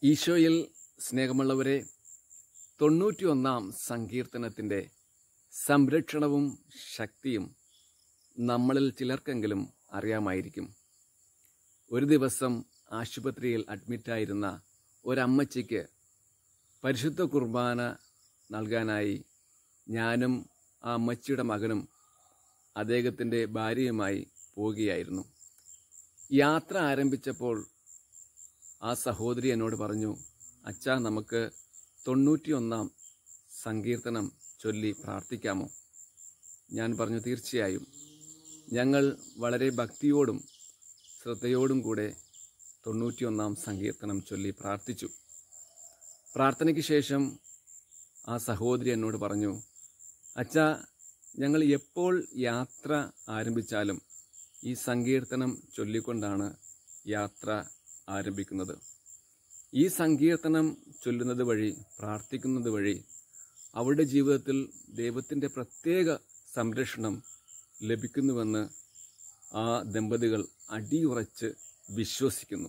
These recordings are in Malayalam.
ഈശോയിൽ സ്നേഹമുള്ളവരെ, 91 സങ്കീർത്തനത്തിൻ്റെ സംരക്ഷണവും ശക്തിയും നമ്മളിൽ ചിലർക്കെങ്കിലും അറിയാമായിരിക്കും. ഒരു ദിവസം ആശുപത്രിയിൽ അഡ്മിറ്റായിരുന്ന ഒരമ്മച്ചിക്ക് പരിശുദ്ധ കുർബാന നൽകാനായി ഞാനും ആ അമ്മച്ചിയുടെ മകനും അദ്ദേഹത്തിൻ്റെ ഭാര്യയുമായി പോവുകയായിരുന്നു. യാത്ര ആരംഭിച്ചപ്പോൾ ആ സഹോദരി എന്നോട് പറഞ്ഞു, അച്ഛാ, നമുക്ക് 91 സങ്കീർത്തനം ചൊല്ലി പ്രാർത്ഥിക്കാമോ? ഞാൻ പറഞ്ഞു, തീർച്ചയായും. ഞങ്ങൾ വളരെ ഭക്തിയോടും ശ്രദ്ധയോടും കൂടെ 91 സങ്കീർത്തനം ചൊല്ലി പ്രാർത്ഥിച്ചു. പ്രാർത്ഥനയ്ക്ക് ശേഷം ആ സഹോദരി എന്നോട് പറഞ്ഞു, അച്ഛാ, ഞങ്ങൾ എപ്പോൾ യാത്ര ആരംഭിച്ചാലും ഈ സങ്കീർത്തനം ചൊല്ലിക്കൊണ്ടാണ് യാത്ര ആരംഭിക്കുന്നത്. ഈ സങ്കീർത്തനം ചൊല്ലുന്നത് വഴി, പ്രാർത്ഥിക്കുന്നത് വഴി അവരുടെ ജീവിതത്തിൽ ദൈവത്തിൻ്റെ പ്രത്യേക സംരക്ഷണം ലഭിക്കുന്നുവെന്ന് ആ ദമ്പതികൾ അടിയുറച്ച് വിശ്വസിക്കുന്നു.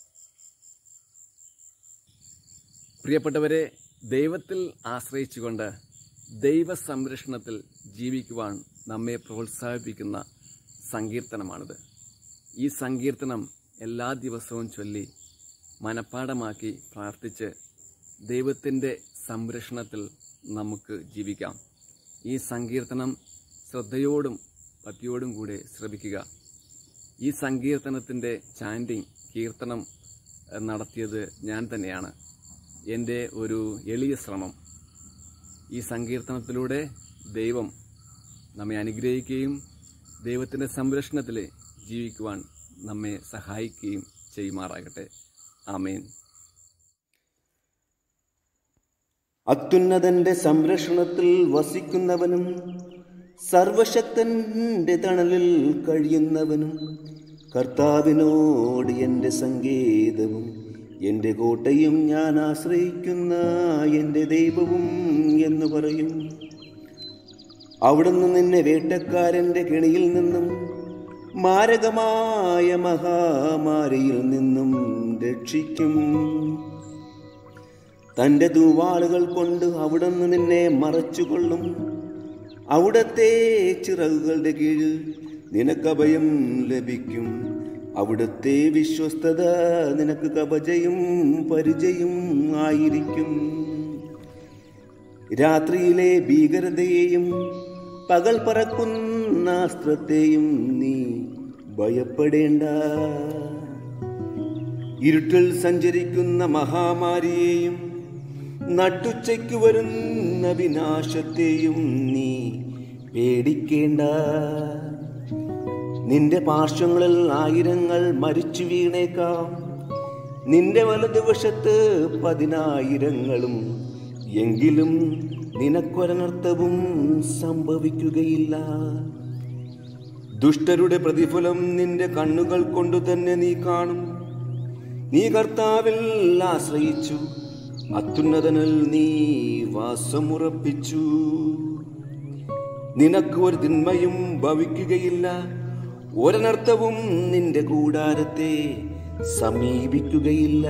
പ്രിയപ്പെട്ടവരെ, ദൈവത്തിൽ ആശ്രയിച്ചുകൊണ്ട് ദൈവ സംരക്ഷണത്തിൽ ജീവിക്കുവാൻ നമ്മെ പ്രോത്സാഹിപ്പിക്കുന്ന സങ്കീർത്തനമാണിത്. ഈ സങ്കീർത്തനം എല്ലാ ദിവസവും ചൊല്ലി മനഃപ്പാഠമാക്കി പ്രാർത്ഥിച്ച് ദൈവത്തിൻ്റെ സംരക്ഷണത്തിൽ നമുക്ക് ജീവിക്കാം. ഈ സങ്കീർത്തനം ശ്രദ്ധയോടും ഭക്തിയോടും കൂടെ ശ്രവിക്കുക. ഈ സങ്കീർത്തനത്തിൻ്റെ ചാൻഡിങ്, കീർത്തനം നടത്തിയത് ഞാൻ തന്നെയാണ്. എൻ്റെ ഒരു എളിയ ശ്രമം. ഈ സങ്കീർത്തനത്തിലൂടെ ദൈവം നമ്മെ അനുഗ്രഹിക്കുകയും ദൈവത്തിൻ്റെ സംരക്ഷണത്തിൽ ജീവിക്കുവാൻ നമ്മെ സഹായിക്കുകയും ചെയ്യുമാറാകട്ടെ. ആമേൻ. അത്യുന്നതന്റെ സംരക്ഷണത്തിൽ വസിക്കുന്നവനും സർവശക്തന്റെ തണലിൽ കഴിയുന്നവനും കർത്താവിനോട് എൻ്റെ സങ്കേതവും എൻ്റെ കോട്ടയും ഞാൻ ആശ്രയിക്കുന്ന എൻ്റെ ദൈവവും എന്ന് പറയും. അവിടുന്ന് നിന്നെ വേട്ടക്കാരൻ്റെ കെണിയിൽ നിന്നും മാരകമായ മഹാമാരിയിൽ നിന്നും രക്ഷിക്കും. തൻ്റെ തൂവാളുകൾ കൊണ്ട് അവിടുന്ന് നിന്നെ മറച്ചുകൊള്ളും. അവിടത്തെ ചിറകുകളുടെ കീഴിൽ നിനക്ക് അഭയം ലഭിക്കും. അവിടുത്തെ വിശ്വസ്തത നിനക്ക് കവചയും പരിചയും ആയിരിക്കും. രാത്രിയിലെ ഭീകരതയെയും പകൽ പറക്കുന്ന അസ്ത്രത്തെയും നീ ഭയപ്പെടേണ്ട. ഇരുട്ടിൽ സഞ്ചരിക്കുന്ന മഹാമാരിയെയും നട്ടുച്ചയ്ക്ക് വരുന്ന വിനാശത്തെയും നീ പേടിക്കേണ്ട. നിന്റെ പാർശ്വങ്ങളിൽ 1000 മരിച്ചു വീണേക്കാം, നിന്റെ വലതുവശത്ത് 10,000 എങ്കിലും നിനക്കൊരനർത്ഥവും സംഭവിക്കുകയില്ല. ദുഷ്ടരുടെ പ്രതിഫലം നിന്റെ കണ്ണുകൾ കൊണ്ടു തന്നെ നീ കാണും. നീ കർത്താവിൽ ആശ്രയിച്ചു, അത്യുന്നതനിൽ നീ വാസമുറപ്പിച്ചു. നിനക്ക് ഒരു തിന്മയും ഭവിക്കുകയില്ല, ഒരനർത്ഥവും നിന്റെ കൂടാരത്തെ സമീപിക്കുകയില്ല.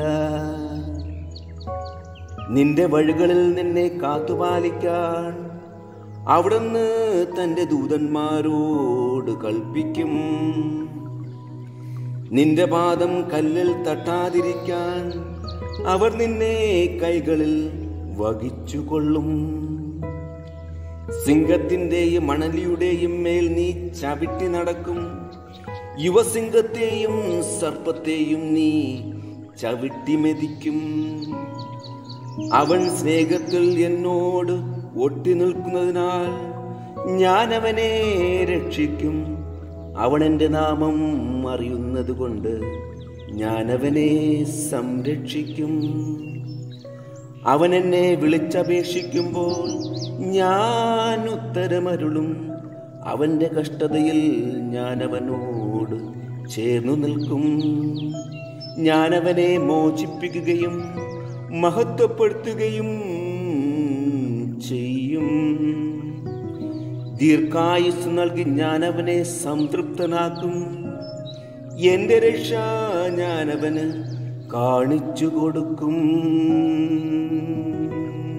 നിന്റെ വഴികളിൽ നിന്നെ കാത്തുപാലിക്കാൻ അവിടുന്ന് തൻ്റെ ദൂതന്മാരോട് കൽപ്പിക്കും. നിന്റെ പാദം കല്ലിൽ തട്ടാതിരിക്കാൻ അവർ നിന്നെ കൈകളിൽ വഹിച്ചുകൊള്ളും. സിംഹത്തിൻ്റെയും മണലിയുടെയും മേൽ നീ ചവിട്ടി നടക്കും. യുവസിംഹത്തെയും സർപ്പത്തെയും നീ ചവിട്ടി മെതിക്കും. അവൻ സ്നേഹത്തിൽ എന്നോട് ഒട്ടി നിൽക്കുന്നതിനാൽ ഞാൻ അവനെ രക്ഷിക്കും. അവൻ എൻ്റെ നാമം അറിയുന്നത് കൊണ്ട് ഞാൻ അവനെ സംരക്ഷിക്കും. അവൻ എന്നെ വിളിച്ചപേക്ഷിക്കുമ്പോൾ ഞാൻ ഉത്തരമരുളും. അവൻ്റെ കഷ്ടതയിൽ ഞാൻ അവനോട് ചേർന്നു നിൽക്കും. ഞാൻ അവനെ മോചിപ്പിക്കുകയും മഹത്വപ്പെടുത്തുകയും ചെയ്യും. ദീർഘായുസ് നൽകി ഞാൻ അവനെ സംതൃപ്തനാക്കും. എൻ്റെ രക്ഷ ഞാൻ അവന് കാണിച്ചു കൊടുക്കും.